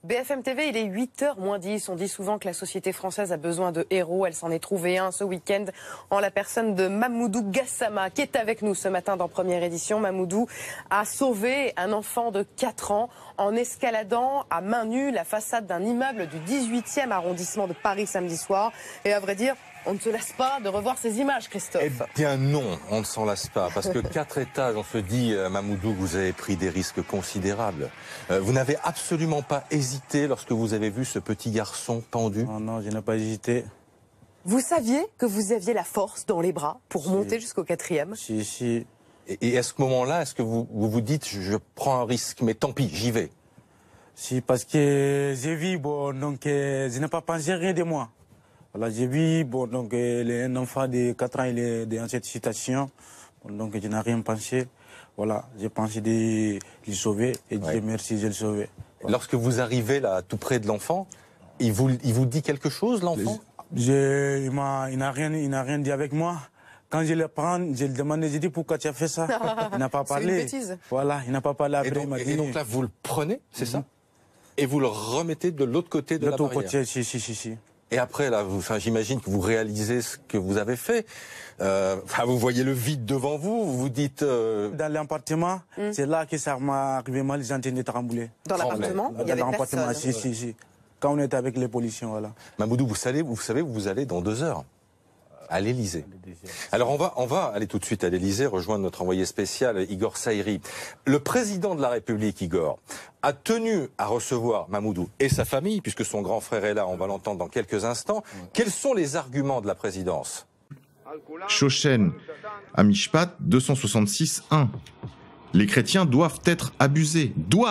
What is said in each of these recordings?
BFM TV, il est 8h moins 10. On dit souvent que la société française a besoin de héros. Elle s'en est trouvée un ce week-end en la personne de Mamoudou Gassama, qui est avec nous ce matin dans Première Édition. Mamoudou a sauvé un enfant de 4 ans en escaladant à main nue la façade d'un immeuble du 18e arrondissement de Paris samedi soir. Et à vrai dire, on ne se lasse pas de revoir ces images, Christophe. Eh bien non, on ne s'en lasse pas, parce que 4 étages, on se dit, Mamoudou, vous avez pris des risques considérables. Vous n'avez absolument pas hésité lorsque vous avez vu ce petit garçon pendu? Non, je n'ai pas hésité. Vous saviez que vous aviez la force dans les bras pour monter jusqu'au 4e? Si. Et à ce moment-là, est-ce que vous dites, je prends un risque, mais tant pis, j'y vais? Si, parce que j'ai vu, donc je n'ai pas pensé rien de moi. Voilà, j'ai vu, donc un enfant de 4 ans, il est dans cette situation, donc je n'ai rien pensé. Voilà, j'ai pensé de le sauver et Dieu merci, je le sauvé. Voilà. Lorsque vous arrivez là, tout près de l'enfant, il vous dit quelque chose, l'enfant? Il n'a rien dit avec moi. Quand je le prends, je le demande, je dis pourquoi tu as fait ça. Il n'a pas parlé. C'est une bêtise. Voilà, il n'a pas parlé après. Et donc là, vous le prenez, c'est ça? Et vous le remettez de l'autre côté de la barrière? De l'autre côté, si. Et après, là, j'imagine que vous réalisez ce que vous avez fait. Vous voyez le vide devant vous, vous vous dites... Dans l'appartement, c'est là que ça m'a arrivé mal, les antennes de trembler. Dans l'appartement, il y avait personne. Si. Quand on était avec les policiers, voilà. Mamoudou, vous savez où vous allez dans 2 heures à l'Élysée. Alors on va aller tout de suite à l'Élysée, rejoindre notre envoyé spécial Igor Saïri. Le président de la République, Igor, a tenu à recevoir Mamoudou et sa famille, puisque son grand frère est là, on va l'entendre dans quelques instants. Quels sont les arguments de la présidence? Shoshen, Amishpat 266-1. Les chrétiens doivent être abusés.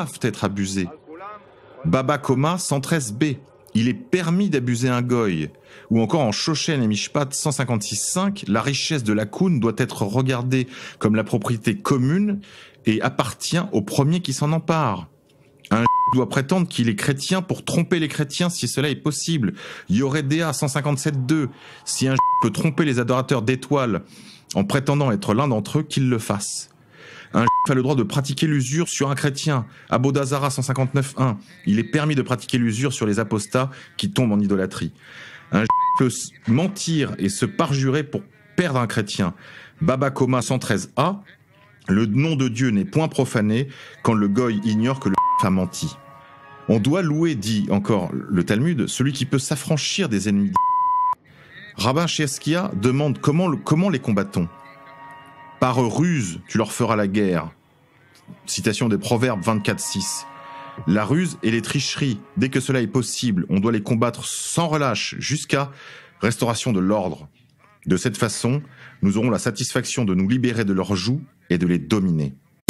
Baba Koma 113b. Il est permis d'abuser un goy. Ou encore en Shoshen et Mishpat 156.5, la richesse de la Koun doit être regardée comme la propriété commune et appartient au premier qui s'en empare. Un doit prétendre qu'il est chrétien pour tromper les chrétiens si cela est possible. Yoredea 157.2, si un peut tromper les adorateurs d'étoiles en prétendant être l'un d'entre eux, qu'il le fasse. Un a le droit de pratiquer l'usure sur un chrétien. Abodazara 159.1. Il est permis de pratiquer l'usure sur les apostats qui tombent en idolâtrie. Un peut mentir et se parjurer pour perdre un chrétien. Baba Koma 113a. Le nom de Dieu n'est point profané quand le goy ignore que le a menti. On doit louer, dit encore le Talmud, celui qui peut s'affranchir des ennemis. Rabbin Cheskia demande comment les combattons. Par ruse, tu leur feras la guerre. Citation des Proverbes 24.6. La ruse et les tricheries, dès que cela est possible, on doit les combattre sans relâche jusqu'à restauration de l'ordre. De cette façon, nous aurons la satisfaction de nous libérer de leurs jougs et de les dominer.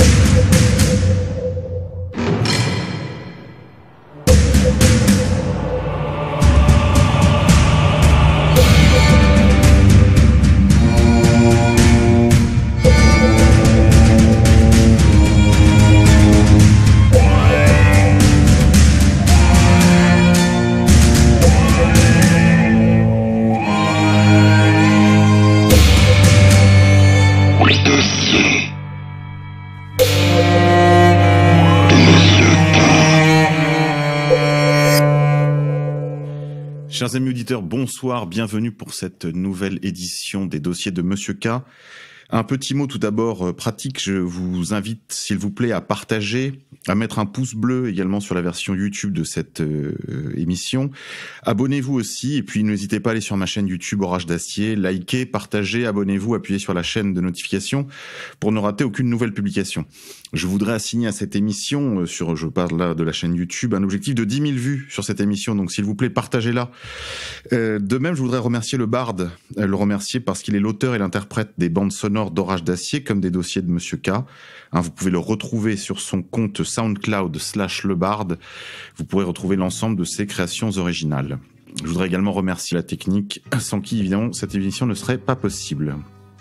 Chers amis auditeurs, bonsoir, bienvenue pour cette nouvelle édition des dossiers de Monsieur K. Un petit mot tout d'abord pratique, je vous invite s'il vous plaît à partager, à mettre un pouce bleu également sur la version YouTube de cette émission. Abonnez-vous aussi et puis n'hésitez pas à aller sur ma chaîne YouTube Orage d'Acier, likez, partagez, abonnez-vous, appuyez sur la chaîne de notification pour ne rater aucune nouvelle publication. Je voudrais assigner à cette émission, je parle là de la chaîne YouTube, un objectif de 10 000 vues sur cette émission, donc s'il vous plaît partagez-la. De même, je voudrais remercier le Bard, le remercier parce qu'il est l'auteur et l'interprète des bandes sonores d'Orage d'Acier comme des dossiers de Monsieur K. Vous pouvez le retrouver sur son compte SoundCloud /lebard. Vous pourrez retrouver l'ensemble de ses créations originales. Je voudrais également remercier la technique, sans qui évidemment cette émission ne serait pas possible.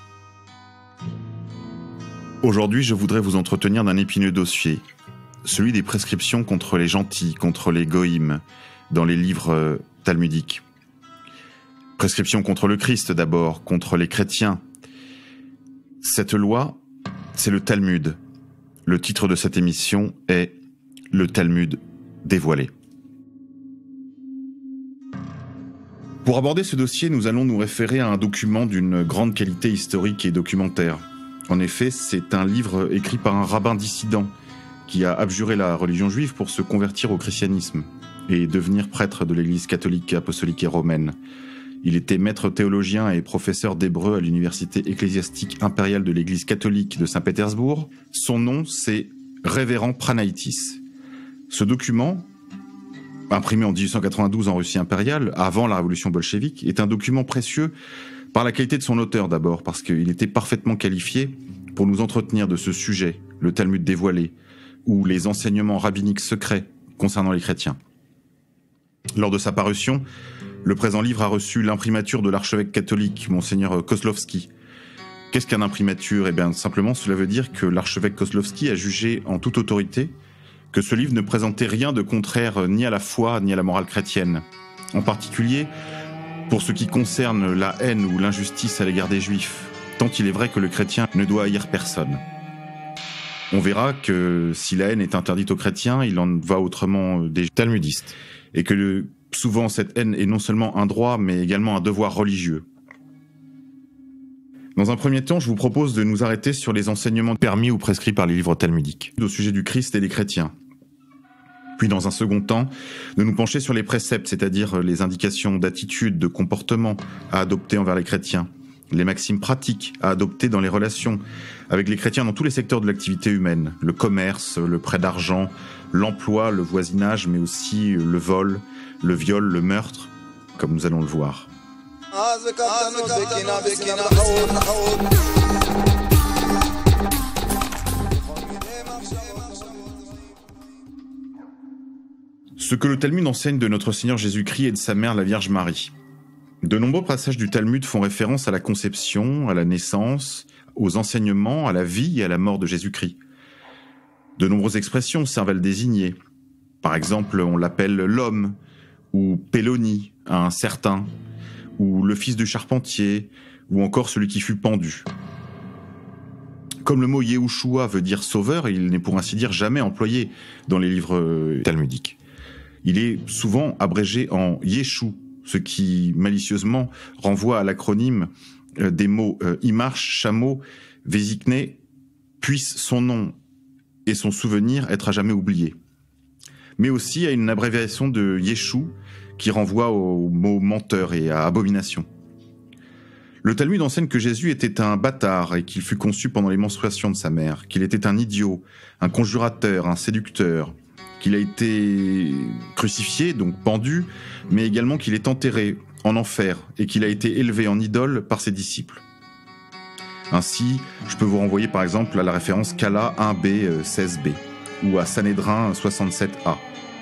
Aujourd'hui, je voudrais vous entretenir d'un épineux dossier, celui des prescriptions contre les gentils, contre les goïms, dans les livres talmudiques. Prescriptions contre le Christ d'abord, contre les chrétiens. Cette loi, c'est le Talmud. Le titre de cette émission est « Le Talmud dévoilé ». Pour aborder ce dossier, nous allons nous référer à un document d'une grande qualité historique et documentaire. En effet, c'est un livre écrit par un rabbin dissident qui a abjuré la religion juive pour se convertir au christianisme et devenir prêtre de l'Église catholique, apostolique et romaine. Il était maître théologien et professeur d'hébreu à l'université ecclésiastique impériale de l'Église catholique de Saint-Pétersbourg. Son nom, c'est Révérend Pranaitis. Ce document, imprimé en 1892 en Russie impériale, avant la révolution bolchevique, est un document précieux par la qualité de son auteur d'abord, parce qu'il était parfaitement qualifié pour nous entretenir de ce sujet, le Talmud dévoilé, ou les enseignements rabbiniques secrets concernant les chrétiens. Lors de sa parution, le présent livre a reçu l'imprimature de l'archevêque catholique, Monseigneur Kozlowski. Qu'est-ce qu'un imprimature ? Eh bien, simplement, cela veut dire que l'archevêque Kozlowski a jugé en toute autorité que ce livre ne présentait rien de contraire ni à la foi ni à la morale chrétienne. En particulier, pour ce qui concerne la haine ou l'injustice à l'égard des Juifs, tant il est vrai que le chrétien ne doit haïr personne. On verra que si la haine est interdite aux chrétiens, il en va autrement des talmudistes. Et que souvent cette haine est non seulement un droit, mais également un devoir religieux. Dans un premier temps, je vous propose de nous arrêter sur les enseignements permis ou prescrits par les livres talmudiques, au sujet du Christ et des chrétiens. Puis dans un second temps, de nous pencher sur les préceptes, c'est-à-dire les indications d'attitude, de comportement à adopter envers les chrétiens, les maximes pratiques à adopter dans les relations avec les chrétiens dans tous les secteurs de l'activité humaine, le commerce, le prêt d'argent, l'emploi, le voisinage, mais aussi le vol, le viol, le meurtre, comme nous allons le voir. Ce que le Talmud enseigne de notre Seigneur Jésus-Christ et de sa mère, la Vierge Marie. De nombreux passages du Talmud font référence à la conception, à la naissance, aux enseignements, à la vie et à la mort de Jésus-Christ. De nombreuses expressions servent à le désigner. Par exemple, on l'appelle l'homme, ou Péloni, un certain, ou le fils du charpentier, ou encore celui qui fut pendu. Comme le mot Yehoshua veut dire sauveur, il n'est pour ainsi dire jamais employé dans les livres talmudiques. Il est souvent abrégé en Yeshu, ce qui malicieusement renvoie à l'acronyme des mots Imarch, chameau, Vésikné, puisse son nom et son souvenir être à jamais oubliés. Mais aussi à une abréviation de Yeshu qui renvoie au mot menteur et à abomination. Le Talmud enseigne que Jésus était un bâtard et qu'il fut conçu pendant les menstruations de sa mère, qu'il était un idiot, un conjurateur, un séducteur, qu'il a été crucifié, donc pendu, mais également qu'il est enterré en enfer et qu'il a été élevé en idole par ses disciples. Ainsi, je peux vous renvoyer par exemple à la référence Kala 1b 16b ou à Sanhédrin 67a.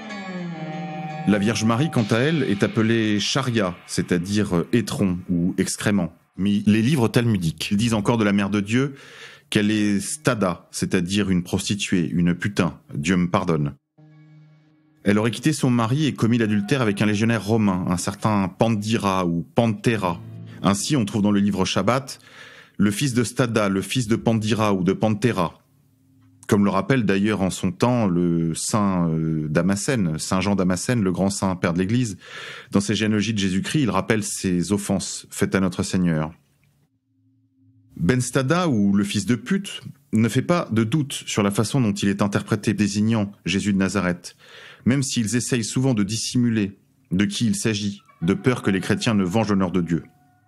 La Vierge Marie, quant à elle, est appelée Charia, c'est-à-dire étron ou excrément. Mais les livres talmudiques disent encore de la Mère de Dieu qu'elle est stada, c'est-à-dire une prostituée, une putain, Dieu me pardonne. Elle aurait quitté son mari et commis l'adultère avec un légionnaire romain, un certain Pandira ou Pantera. Ainsi, on trouve dans le livre Shabbat le fils de Stada, le fils de Pandira ou de Pantera. Comme le rappelle d'ailleurs en son temps le saint Damascène, Saint Jean Damascène, le grand saint père de l'Église. Dans ses généalogies de Jésus-Christ, il rappelle ses offenses faites à notre Seigneur. Ben Stada, ou le fils de pute, ne fait pas de doute sur la façon dont il est interprété désignant Jésus de Nazareth, même s'ils essayent souvent de dissimuler de qui il s'agit, de peur que les chrétiens ne vengent l'honneur de Dieu.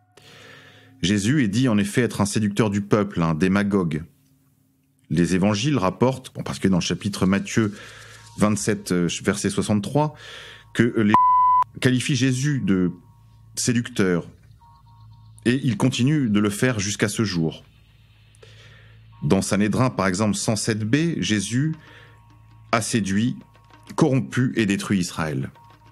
Jésus est dit en effet être un séducteur du peuple, un démagogue. Les évangiles rapportent, en particulier dans le chapitre Matthieu 27, verset 63, que les qualifient Jésus de séducteur, et il continue de le faire jusqu'à ce jour. Dans Sanhédrin, par exemple, 107b, Jésus a séduit, corrompu et détruit Israël.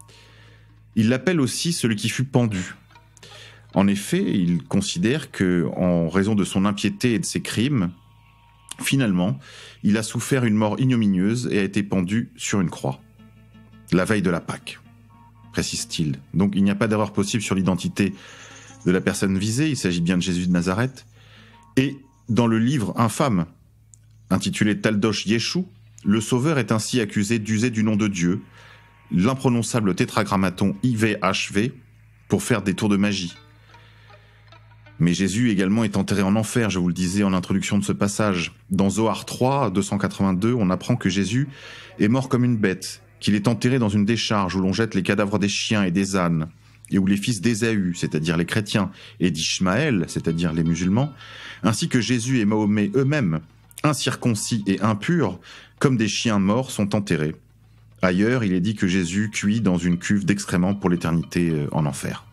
Il l'appelle aussi celui qui fut pendu. En effet, il considère que, en raison de son impiété et de ses crimes, finalement, il a souffert une mort ignominieuse et a été pendu sur une croix, la veille de la Pâque, précise-t-il. Donc il n'y a pas d'erreur possible sur l'identité de la personne visée, il s'agit bien de Jésus de Nazareth. Et dans le livre infâme, intitulé Taldosh Yeshu, le Sauveur est ainsi accusé d'user du nom de Dieu, l'imprononçable tétragrammaton IVHV, pour faire des tours de magie. Mais Jésus également est enterré en enfer, je vous le disais en introduction de ce passage. Dans Zohar 3, 282, on apprend que Jésus est mort comme une bête, qu'il est enterré dans une décharge où l'on jette les cadavres des chiens et des ânes, et où les fils d'Ésaü, c'est-à-dire les chrétiens, et d'Ishmaël, c'est-à-dire les musulmans, ainsi que Jésus et Mahomet eux-mêmes, incirconcis et impurs, comme des chiens morts, sont enterrés. Ailleurs, il est dit que Jésus cuit dans une cuve d'excréments pour l'éternité en enfer.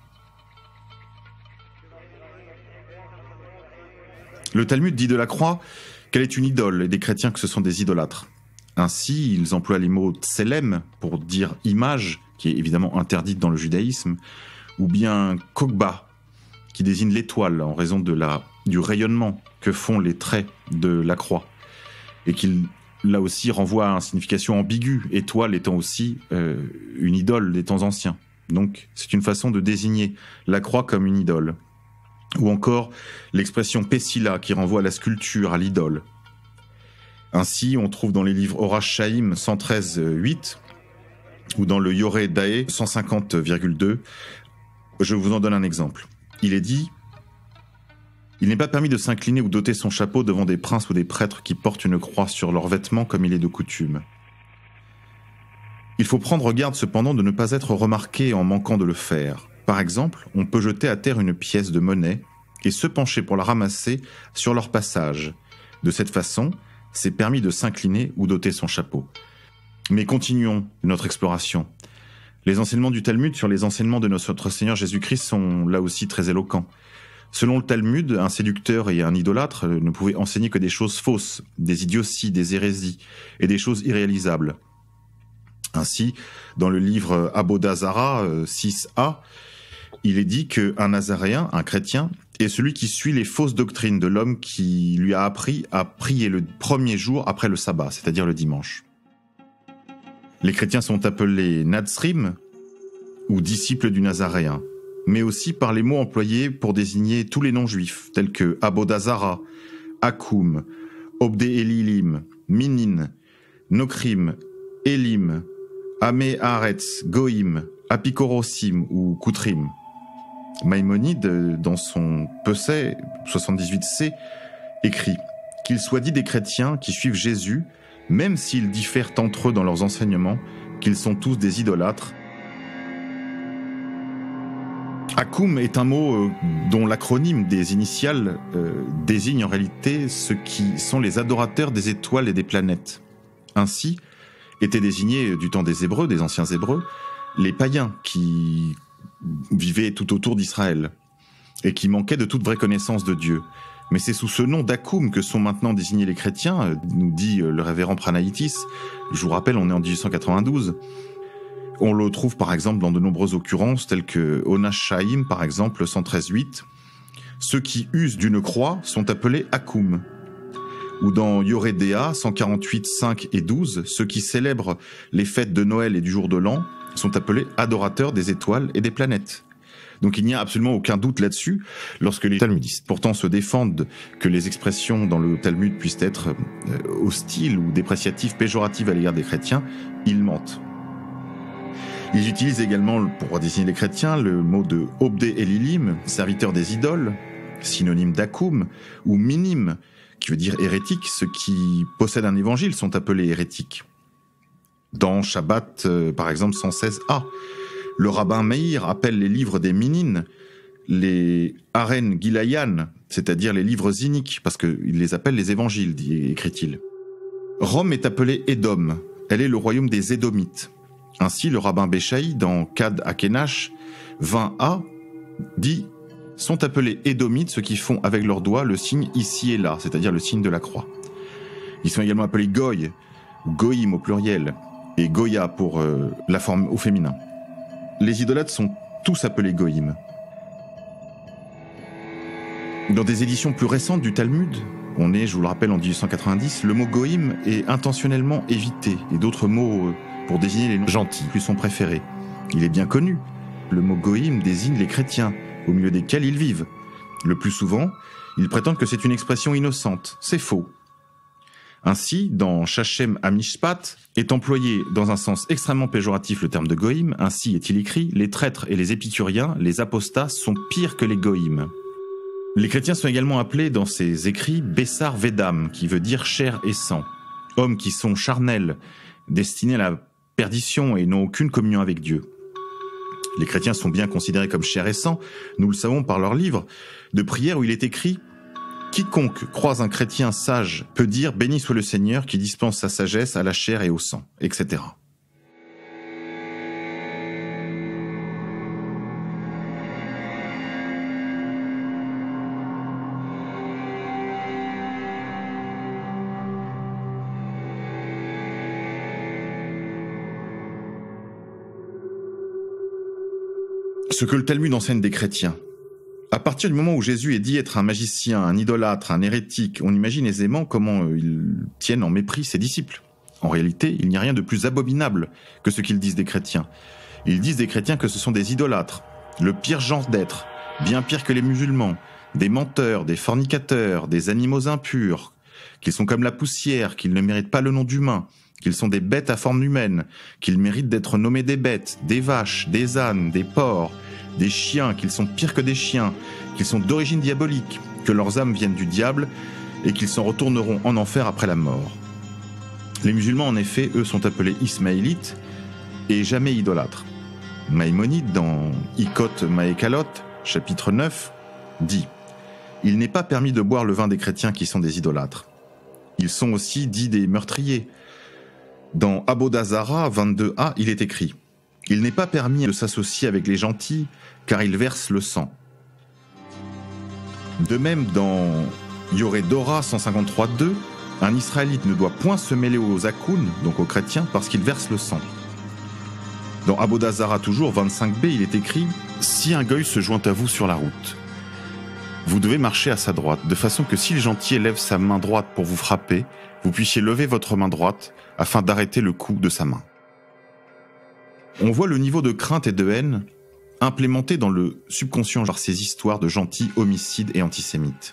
Le Talmud dit de la croix qu'elle est une idole et des chrétiens que ce sont des idolâtres. Ainsi, ils emploient les mots tselem pour dire image, qui est évidemment interdite dans le judaïsme, ou bien kokba, qui désigne l'étoile en raison du rayonnement que font les traits de la croix, et qui là aussi renvoie à une signification ambiguë, étoile étant aussi une idole des temps anciens. Donc c'est une façon de désigner la croix comme une idole. Ou encore l'expression Pessila qui renvoie à la sculpture, à l'idole. Ainsi, on trouve dans les livres Orash Chaim 113.8 ou dans le Yoreh Dae 150,2. Je vous en donne un exemple. Il est dit « Il n'est pas permis de s'incliner ou d'ôter son chapeau devant des princes ou des prêtres qui portent une croix sur leurs vêtements comme il est de coutume. Il faut prendre garde cependant de ne pas être remarqué en manquant de le faire. Par exemple, on peut jeter à terre une pièce de monnaie et se pencher pour la ramasser sur leur passage. De cette façon, c'est permis de s'incliner ou d'ôter son chapeau. » Mais continuons notre exploration. Les enseignements du Talmud sur les enseignements de notre Seigneur Jésus-Christ sont là aussi très éloquents. Selon le Talmud, un séducteur et un idolâtre ne pouvaient enseigner que des choses fausses, des idioties, des hérésies et des choses irréalisables. Ainsi, dans le livre Avodah Zarah 6a, il est dit qu'un nazaréen, un chrétien, est celui qui suit les fausses doctrines de l'homme qui lui a appris à prier le premier jour après le sabbat, c'est-à-dire le dimanche. Les chrétiens sont appelés Nazrim, ou disciples du nazaréen, mais aussi par les mots employés pour désigner tous les non-juifs, tels que Avodah Zarah, Akoum, Obdé Elilim, Minin, Nokrim, Elim, Amé Haaretz, Goïm, Apikorosim ou Koutrim. Maïmonide, dans son Pesset 78c, écrit qu'il soit dit des chrétiens qui suivent Jésus, même s'ils diffèrent entre eux dans leurs enseignements, qu'ils sont tous des idolâtres. Akoum est un mot dont l'acronyme des initiales désigne en réalité ceux qui sont les adorateurs des étoiles et des planètes. Ainsi, étaient désignés du temps des Hébreux, des anciens Hébreux, les païens qui vivaient tout autour d'Israël et qui manquaient de toute vraie connaissance de Dieu. Mais c'est sous ce nom d'Akoum que sont maintenant désignés les chrétiens, nous dit le révérend Pranaitis. Je vous rappelle, on est en 1892. On le trouve par exemple dans de nombreuses occurrences, telles que Onash Chaim, par exemple, 113.8. Ceux qui usent d'une croix sont appelés Akoum. Ou dans Yoreh Dea 148, 5 et 12, ceux qui célèbrent les fêtes de Noël et du jour de l'an sont appelés adorateurs des étoiles et des planètes. Donc il n'y a absolument aucun doute là-dessus lorsque les talmudistes pourtant se défendent que les expressions dans le Talmud puissent être hostiles ou dépréciatives, péjoratives à l'égard des chrétiens, ils mentent. Ils utilisent également, pour désigner les chrétiens, le mot de Obdé Elilim, serviteur des idoles, synonyme d'Akoum, ou Minim, qui veut dire hérétique. Ceux qui possèdent un évangile sont appelés hérétiques. Dans Shabbat, par exemple, 116a, le rabbin Meir appelle les livres des Minin les Aren Gilayan, c'est-à-dire les livres iniques, parce qu'il les appelle les évangiles, écrit-il. Rome est appelée Édom, elle est le royaume des Édomites. Ainsi, le rabbin Béchaï, dans Kad Akenash 20a, dit « sont appelés Édomites ceux qui font avec leurs doigts le signe ici et là, c'est-à-dire le signe de la croix. Ils sont également appelés Goy, ou Goïm au pluriel, et Goya pour la forme au féminin. Les idolâtres sont tous appelés Goïm. Dans des éditions plus récentes du Talmud, on est, je vous le rappelle, en 1890, le mot Goïm est intentionnellement évité, et d'autres mots pour désigner les noms gentils lui sont préférés. Il est bien connu, le mot Goïm désigne les chrétiens, au milieu desquels ils vivent. Le plus souvent, ils prétendent que c'est une expression innocente. C'est faux. Ainsi, dans Shachem Amishpat, est employé dans un sens extrêmement péjoratif le terme de goïm. Ainsi est-il écrit, les traîtres et les épicuriens, les apostats, sont pires que les goïms. Les chrétiens sont également appelés dans ces écrits Bessar Vedam, qui veut dire chair et sang. Hommes qui sont charnels, destinés à la perdition et n'ont aucune communion avec Dieu. Les chrétiens sont bien considérés comme chair et sang, nous le savons par leur livre de prière où il est écrit « Quiconque croise un chrétien sage peut dire « Béni soit le Seigneur qui dispense sa sagesse à la chair et au sang », etc. » Ce que le Talmud enseigne des chrétiens. À partir du moment où Jésus est dit être un magicien, un idolâtre, un hérétique, on imagine aisément comment ils tiennent en mépris ses disciples. En réalité, il n'y a rien de plus abominable que ce qu'ils disent des chrétiens. Ils disent des chrétiens que ce sont des idolâtres, le pire genre d'être, bien pire que les musulmans, des menteurs, des fornicateurs, des animaux impurs, qu'ils sont comme la poussière, qu'ils ne méritent pas le nom d'humain, qu'ils sont des bêtes à forme humaine, qu'ils méritent d'être nommés des bêtes, des vaches, des ânes, des porcs, des chiens, qu'ils sont pires que des chiens, qu'ils sont d'origine diabolique, que leurs âmes viennent du diable et qu'ils s'en retourneront en enfer après la mort. Les musulmans, en effet, eux, sont appelés ismaélites et jamais idolâtres. Maïmonide, dans Ikot Maékalot, chapitre 9, dit « Il n'est pas permis de boire le vin des chrétiens qui sont des idolâtres. Ils sont aussi dits des meurtriers. » Dans Abodazara 22a, il est écrit « Il n'est pas permis de s'associer avec les gentils, car ils versent le sang. » De même, dans Yoredora 153.2, un Israélite ne doit point se mêler aux Akoun, donc aux chrétiens, parce qu'ils versent le sang. Dans Abodazara toujours 25b, il est écrit « Si un goy se joint à vous sur la route, vous devez marcher à sa droite, de façon que si le gentil lève sa main droite pour vous frapper, vous puissiez lever votre main droite afin d'arrêter le coup de sa main. » On voit le niveau de crainte et de haine implémenté dans le subconscient par ces histoires de gentils homicides et antisémites.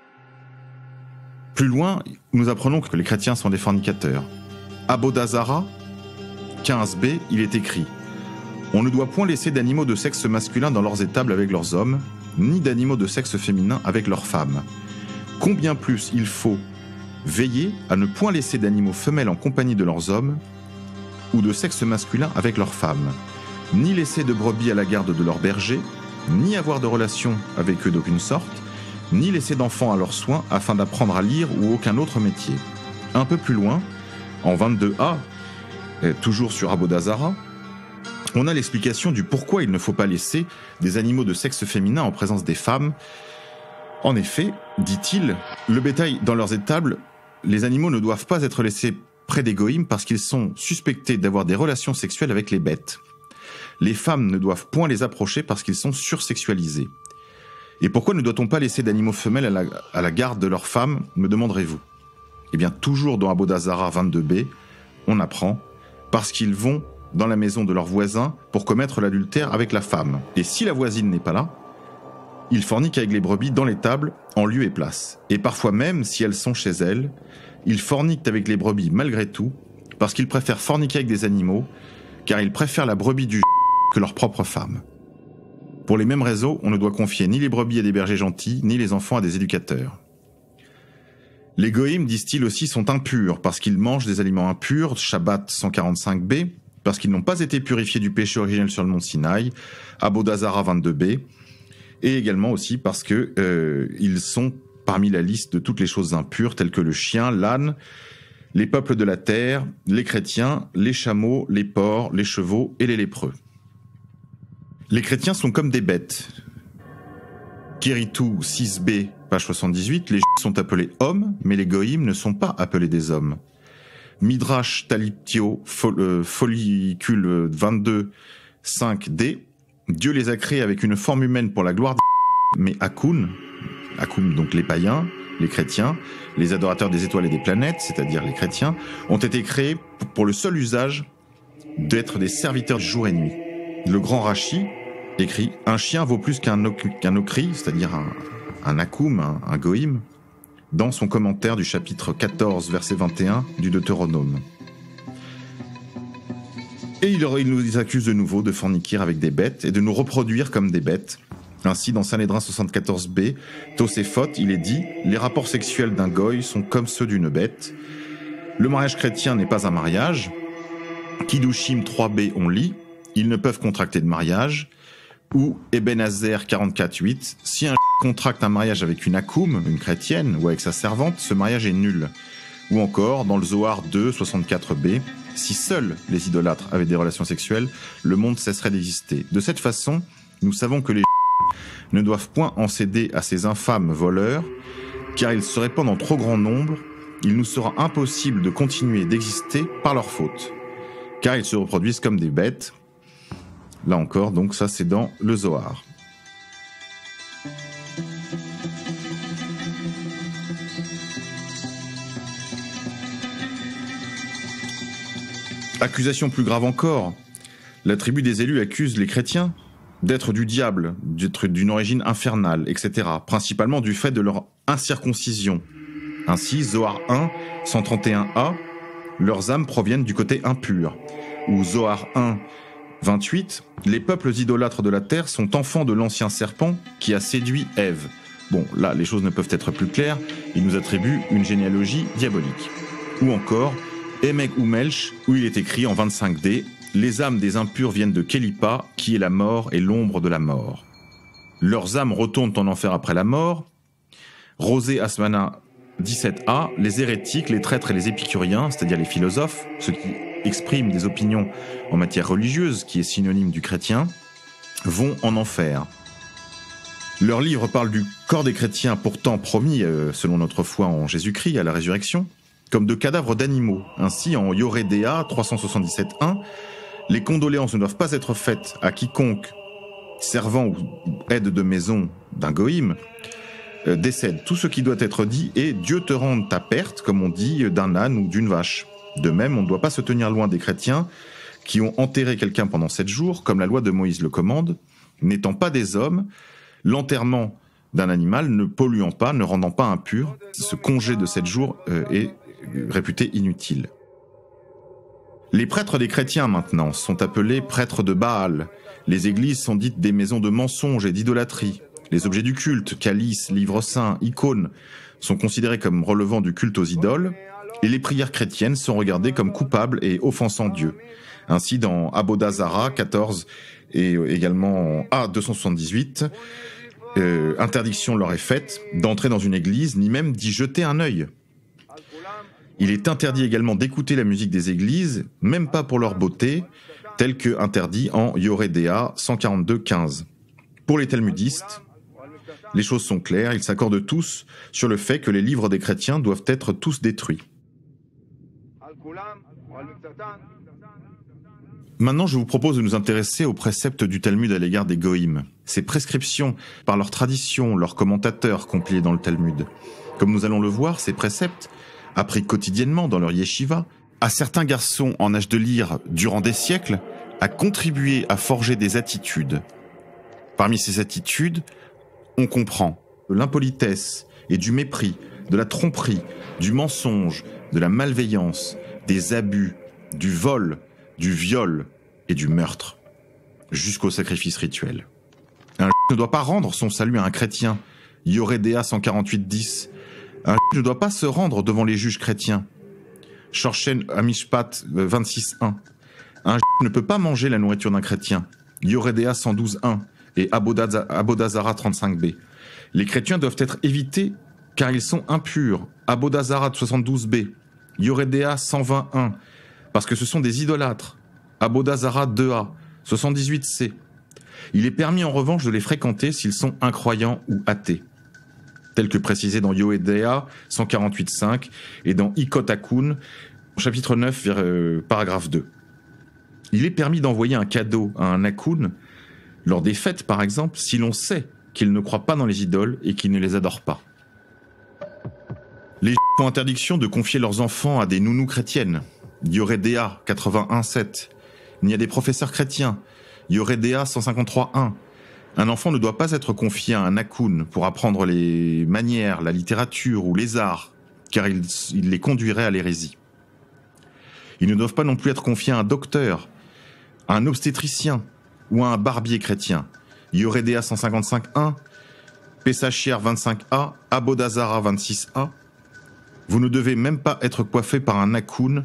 Plus loin, nous apprenons que les chrétiens sont des fornicateurs. Abodazara 15b, il est écrit « On ne doit point laisser d'animaux de sexe masculin dans leurs étables avec leurs hommes, ni d'animaux de sexe féminin avec leurs femmes. Combien plus il faut veiller à ne point laisser d'animaux femelles en compagnie de leurs hommes, ou de sexe masculin avec leurs femmes, ni laisser de brebis à la garde de leurs bergers, ni avoir de relations avec eux d'aucune sorte, ni laisser d'enfants à leurs soins afin d'apprendre à lire ou aucun autre métier. » Un peu plus loin, en 22a, toujours sur Abodazara, on a l'explication du pourquoi il ne faut pas laisser des animaux de sexe féminin en présence des femmes. En effet, dit-il, le bétail dans leurs étables, les animaux ne doivent pas être laissés près des goïms parce qu'ils sont suspectés d'avoir des relations sexuelles avec les bêtes. Les femmes ne doivent point les approcher parce qu'ils sont sursexualisés. Et pourquoi ne doit-on pas laisser d'animaux femelles à la garde de leurs femmes, me demanderez-vous? Eh bien, toujours dans Abodazara 22b, on apprend « parce qu'ils vont dans la maison de leur voisin pour commettre l'adultère avec la femme. Et si la voisine n'est pas là, ils forniquent avec les brebis dans l'étable, en lieu et place. Et parfois même, si elles sont chez elles, ils forniquent avec les brebis malgré tout, parce qu'ils préfèrent forniquer avec des animaux, car ils préfèrent la brebis du que leur propre femme. Pour les mêmes raisons, on ne doit confier ni les brebis à des bergers gentils, ni les enfants à des éducateurs. Les goïms, disent-ils aussi, sont impurs, parce qu'ils mangent des aliments impurs, Shabbat 145b, parce qu'ils n'ont pas été purifiés du péché originel sur le mont Sinaï, Abodazara 22b, et également aussi parce que ils sont parmi la liste de toutes les choses impures, telles que le chien, l'âne, les peuples de la terre, les chrétiens, les chameaux, les porcs, les chevaux et les lépreux. Les chrétiens sont comme des bêtes. Kiritou 6b, page 78, les juifs sont appelés hommes, mais les goïms ne sont pas appelés des hommes. Midrash Taliptio, follicule 22, 5d, Dieu les a créés avec une forme humaine pour la gloire des mais Akoun donc les païens, les chrétiens, les adorateurs des étoiles et des planètes, c'est-à-dire les chrétiens, ont été créés pour le seul usage d'être des serviteurs jour et nuit. Le grand Rashi écrit « Un chien vaut plus qu'un okri, c'est-à-dire un akoum, un goïm, dans son commentaire du chapitre 14, verset 21 du Deutéronome. Et il nous accuse de nouveau de forniquer avec des bêtes et de nous reproduire comme des bêtes. Ainsi, dans Sanhédrin 74b, Tosefot, il est dit « Les rapports sexuels d'un goy sont comme ceux d'une bête. Le mariage chrétien n'est pas un mariage. Kiddushim 3b, on lit « Ils ne peuvent contracter de mariage. » Ou Eben Hazer 44.8, « Si un contracte un mariage avec une akoum, une chrétienne, ou avec sa servante, ce mariage est nul. » Ou encore, dans le Zohar 2, 64b, « Si seuls les idolâtres avaient des relations sexuelles, le monde cesserait d'exister. » De cette façon, nous savons que les ne doivent point en céder à ces infâmes voleurs, car ils se répandent en trop grand nombre, il nous sera impossible de continuer d'exister par leur faute, car ils se reproduisent comme des bêtes. Là encore, donc ça c'est dans le Zohar. Accusation plus grave encore, la tribu des élus accuse les chrétiens d'être du diable, d'être d'une origine infernale, etc., principalement du fait de leur incirconcision. Ainsi, Zohar 1, 131a, leurs âmes proviennent du côté impur. Ou Zohar 1, 28, les peuples idolâtres de la terre sont enfants de l'ancien serpent qui a séduit Ève. Bon, là, les choses ne peuvent être plus claires, il nous attribue une généalogie diabolique. Ou encore, Emek ou Melch, où il est écrit en 25d, les âmes des impurs viennent de Kélipa, qui est la mort et l'ombre de la mort. Leurs âmes retournent en enfer après la mort. Rosé Asmana 17a, les hérétiques, les traîtres et les épicuriens, c'est-à-dire les philosophes, ceux qui expriment des opinions en matière religieuse, qui est synonyme du chrétien, vont en enfer. Leur livre parle du corps des chrétiens pourtant promis, selon notre foi en Jésus-Christ, à la résurrection, comme de cadavres d'animaux. Ainsi, en Yoredéa 377.1, les condoléances ne doivent pas être faites à quiconque, servant ou aide de maison d'un goïm, décède. Tout ce qui doit être dit est « Dieu te rende ta perte », comme on dit, d'un âne ou d'une vache. De même, on ne doit pas se tenir loin des chrétiens qui ont enterré quelqu'un pendant 7 jours, comme la loi de Moïse le commande, n'étant pas des hommes, l'enterrement d'un animal ne polluant pas, ne rendant pas impur. Ce congé de 7 jours est réputé inutile. Les prêtres des chrétiens, maintenant, sont appelés prêtres de Baal. Les églises sont dites des maisons de mensonges et d'idolâtrie. Les objets du culte, calices, livres saints, icônes, sont considérés comme relevant du culte aux idoles, et les prières chrétiennes sont regardées comme coupables et offensant Dieu. Ainsi, dans Aboda Zara 14 et également en A278, interdiction leur est faite d'entrer dans une église, ni même d'y jeter un œil. Il est interdit également d'écouter la musique des églises, même pas pour leur beauté, tel que interdit en Yoredéa 142.15. Pour les talmudistes, les choses sont claires, ils s'accordent tous sur le fait que les livres des chrétiens doivent être tous détruits. Maintenant, je vous propose de nous intéresser aux préceptes du Talmud à l'égard des goïms. Ces prescriptions, par leurs traditions, leurs commentateurs compilés dans le Talmud. Comme nous allons le voir, ces préceptes, appris quotidiennement dans leur yeshiva, à certains garçons en âge de lire durant des siècles, a contribué à forger des attitudes. Parmi ces attitudes, on comprend de l'impolitesse et du mépris, de la tromperie, du mensonge, de la malveillance, des abus, du vol, du viol et du meurtre, jusqu'au sacrifice rituel. Un ne doit pas rendre son salut à un chrétien, Yoredéa 148.10. Un ne doit pas se rendre devant les juges chrétiens, Shorchen Amishpat 26.1. Un ne peut pas manger la nourriture d'un chrétien, Yoredéa 112.1 et Aboda Zara 35b. Les chrétiens doivent être évités car ils sont impurs, Aboda Zara 72b, Yoredéa 120.1, parce que ce sont des idolâtres, Aboda Zara 2a, 78c. Il est permis en revanche de les fréquenter s'ils sont incroyants ou athées, tel que précisé dans Yoredéa 148.5 et dans Ikot Akun, chapitre 9, paragraphe 2. Il est permis d'envoyer un cadeau à un Akun lors des fêtes, par exemple, si l'on sait qu'il ne croit pas dans les idoles et qu'il ne les adore pas. Les ont interdiction de confier leurs enfants à des nounous chrétiennes, Yoredéa 81.7, ni à des professeurs chrétiens, Yoredéa 153.1, Un enfant ne doit pas être confié à un akoun pour apprendre les manières, la littérature ou les arts, car il les conduirait à l'hérésie. Ils ne doivent pas non plus être confiés à un docteur, à un obstétricien ou à un barbier chrétien. Yoredea 155.1, Pesachir 25a, Abodazara 26a. Vous ne devez même pas être coiffé par un akoun,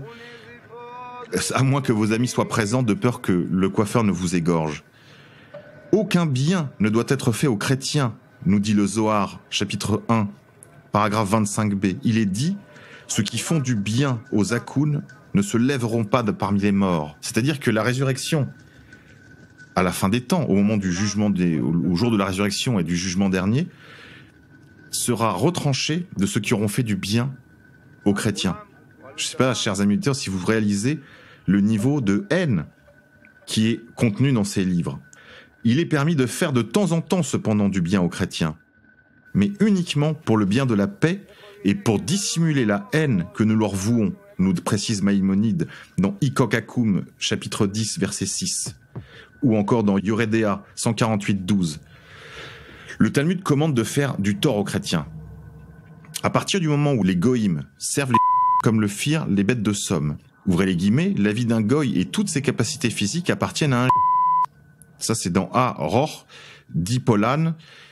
à moins que vos amis soient présents de peur que le coiffeur ne vous égorge. Aucun bien ne doit être fait aux chrétiens, nous dit le Zohar, chapitre 1, paragraphe 25b. Il est dit, ceux qui font du bien aux akouns ne se lèveront pas de parmi les morts. C'est-à-dire que la résurrection, à la fin des temps, au moment du jugement, au jour de la résurrection et du jugement dernier, sera retranchée de ceux qui auront fait du bien aux chrétiens. Je ne sais pas, chers amis auditeurs, si vous réalisez le niveau de haine qui est contenu dans ces livres. Il est permis de faire de temps en temps cependant du bien aux chrétiens, mais uniquement pour le bien de la paix et pour dissimuler la haine que nous leur vouons, nous précise Maïmonide dans Ikokakoum, chapitre 10, verset 6, ou encore dans Yoredea 148.12. Le Talmud commande de faire du tort aux chrétiens. À partir du moment où les goïms servent les comme le firent les bêtes de somme, ouvrez les guillemets, la vie d'un goy et toutes ses capacités physiques appartiennent à un. Ça, c'est dans A. Roch, d'Hippolyte.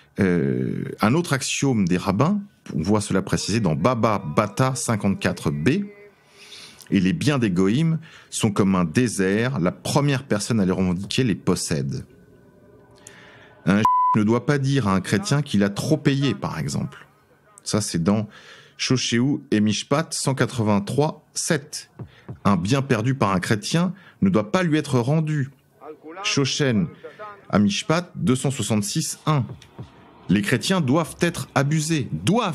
Un autre axiome des rabbins, on voit cela précisé dans Baba Bata 54b. Et les biens des goïms sont comme un désert, la première personne à les revendiquer les possède. Un ne doit pas dire à un chrétien qu'il a trop payé, par exemple. Ça, c'est dans Shoshéou et Mishpat 183.7. Un bien perdu par un chrétien ne doit pas lui être rendu. Shoshen à Mishpat 266.1. Les chrétiens doivent être abusés.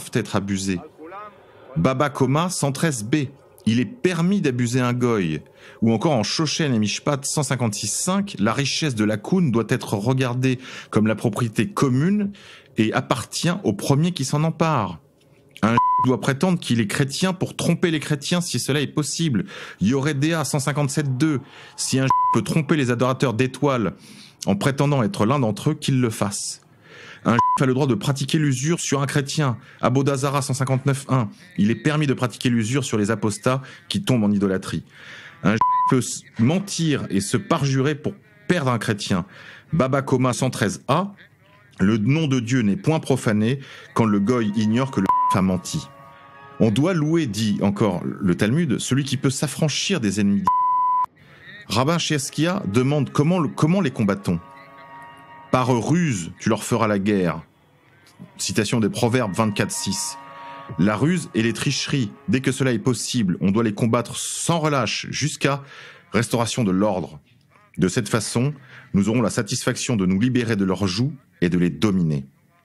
Baba Koma 113b. Il est permis d'abuser un goy. Ou encore en Shoshen et Mishpat 156.5, la richesse de l'Akoun doit être regardée comme la propriété commune et appartient au premier qui s'en empare. Un doit prétendre qu'il est chrétien pour tromper les chrétiens si cela est possible. Yoredea 157.2. Si un peut tromper les adorateurs d'étoiles en prétendant être l'un d'entre eux, qu'il le fasse. Un a le droit de pratiquer l'usure sur un chrétien. Abodazara 159.1. Il est permis de pratiquer l'usure sur les apostats qui tombent en idolâtrie. Un peut mentir et se parjurer pour perdre un chrétien. Baba Koma 113a. Le nom de Dieu n'est point profané quand le goy ignore que le a menti. On doit louer, dit encore le Talmud, celui qui peut s'affranchir des ennemis. Rabbin Cheskia demande comment les combat-on. Par ruse, tu leur feras la guerre. Citation des Proverbes 24.6. La ruse et les tricheries, dès que cela est possible, on doit les combattre sans relâche jusqu'à restauration de l'ordre. De cette façon, nous aurons la satisfaction de nous libérer de leurs jougs et de les dominer.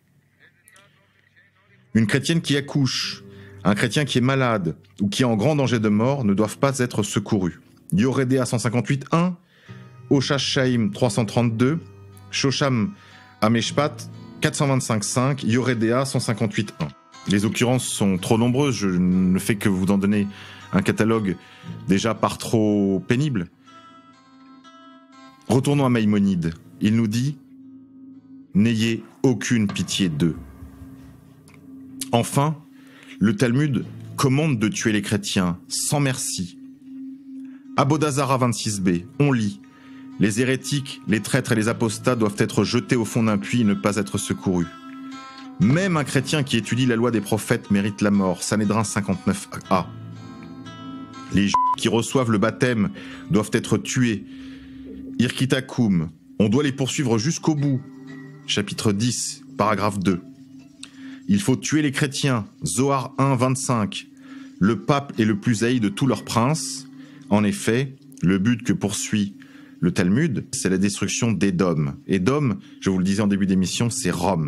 Une chrétienne qui accouche, un chrétien qui est malade ou qui est en grand danger de mort ne doivent pas être secourus. Yoredea 158.1, Oshashaim 332, Shosham Ameshpat 425.5, Yoredea 158.1. Les occurrences sont trop nombreuses, je ne fais que vous en donner un catalogue déjà par trop pénible. Retournons à Maïmonide. Il nous dit « N'ayez aucune pitié d'eux ». Enfin, le Talmud commande de tuer les chrétiens sans merci. Abodazara 26b, on lit « Les hérétiques, les traîtres et les apostats doivent être jetés au fond d'un puits et ne pas être secourus. Même un chrétien qui étudie la loi des prophètes mérite la mort. Sanhédrin 59a. Les juifs qui reçoivent le baptême doivent être tués. Irkitakoum, on doit les poursuivre jusqu'au bout. Chapitre 10, paragraphe 2. Il faut tuer les chrétiens. Zohar 1, 25. Le pape est le plus haï de tous leurs princes. En effet, le but que poursuit le Talmud, c'est la destruction d'Édom. Édom, je vous le disais en début d'émission, c'est Rome.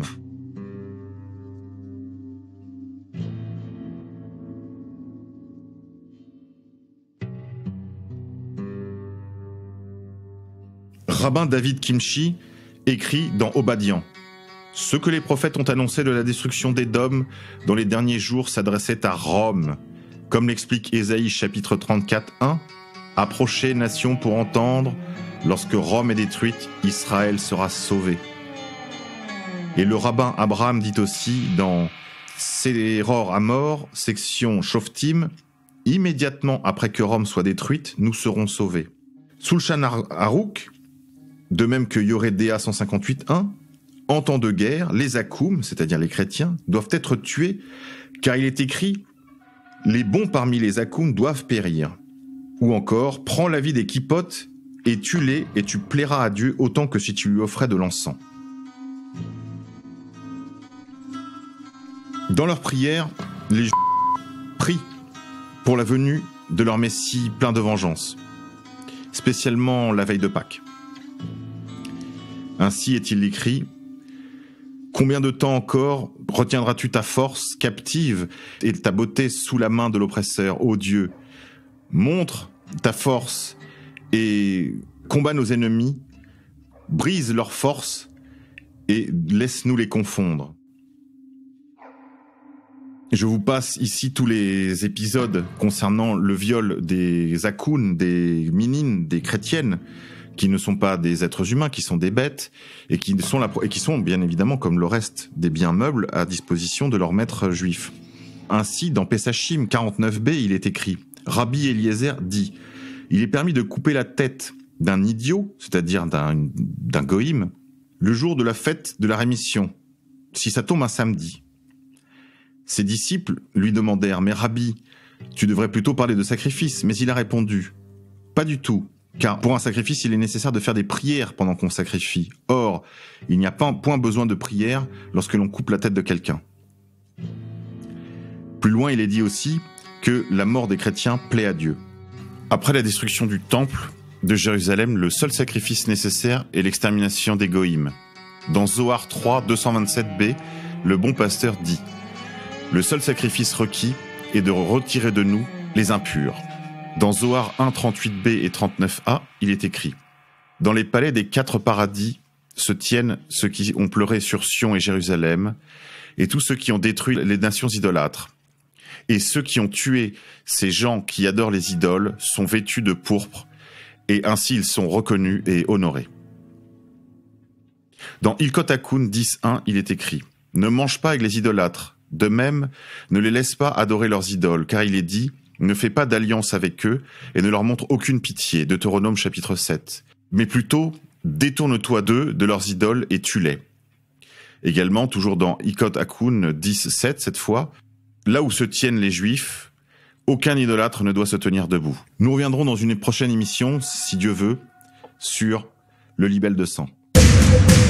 Rabbin David Kimchi écrit dans Obadian. Ce que les prophètes ont annoncé de la destruction d'Édom dans les derniers jours s'adressait à Rome. Comme l'explique Ésaïe chapitre 34:1, approchez nation pour entendre, lorsque Rome est détruite, Israël sera sauvé. Et le rabbin Abraham dit aussi dans Seror Amor, section Shoftim, immédiatement après que Rome soit détruite, nous serons sauvés. Shulchan Aruch, de même que Yoredea 158.1, en temps de guerre, les Akoum, c'est-à-dire les chrétiens, doivent être tués, car il est écrit « Les bons parmi les Akoum doivent périr ». Ou encore « Prends la vie des Kippotes et tue-les, et tu plairas à Dieu autant que si tu lui offrais de l'encens ». Dans leurs prières, les Juifs prient pour la venue de leur Messie plein de vengeance, spécialement la veille de Pâques. Ainsi est-il écrit « Combien de temps encore retiendras-tu ta force captive et ta beauté sous la main de l'oppresseur, ô Dieu ? Montre ta force et combat nos ennemis, brise leur force et laisse-nous les confondre. » Je vous passe ici tous les épisodes concernant le viol des Akounes, des Minines, des chrétiennes, qui ne sont pas des êtres humains, qui sont des bêtes, et qui sont bien évidemment, comme le reste des biens meubles, à disposition de leurs maîtres juifs. Ainsi, dans Pesachim 49b, il est écrit « Rabbi Eliezer dit « Il est permis de couper la tête d'un idiot, c'est-à-dire d'un goïm, le jour de la fête de la rémission, si ça tombe un samedi. » Ses disciples lui demandèrent « Mais Rabbi, tu devrais plutôt parler de sacrifice. » Mais il a répondu « Pas du tout, car pour un sacrifice, il est nécessaire de faire des prières pendant qu'on sacrifie. Or, il n'y a point besoin de prière lorsque l'on coupe la tête de quelqu'un. » Plus loin, il est dit aussi que la mort des chrétiens plaît à Dieu. Après la destruction du temple de Jérusalem, le seul sacrifice nécessaire est l'extermination des goïms. Dans Zohar 3, 227b, le bon pasteur dit « Le seul sacrifice requis est de retirer de nous les impurs. » Dans Zohar 1, 38b et 39a, il est écrit « Dans les palais des 4 paradis se tiennent ceux qui ont pleuré sur Sion et Jérusalem, et tous ceux qui ont détruit les nations idolâtres. Et ceux qui ont tué ces gens qui adorent les idoles sont vêtus de pourpre, et ainsi ils sont reconnus et honorés. » Dans Ilkot Hakoun 10.1, il est écrit « Ne mange pas avec les idolâtres. De même, ne les laisse pas adorer leurs idoles, car il est dit « Ne fais pas d'alliance avec eux et ne leur montre aucune pitié. » Deutéronome chapitre 7. Mais plutôt, détourne-toi d'eux, de leurs idoles, et tue-les. Également, toujours dans Ilkot Hakoun 10.7, cette fois, là où se tiennent les Juifs, aucun idolâtre ne doit se tenir debout. Nous reviendrons dans une prochaine émission, si Dieu veut, sur le libelle de sang.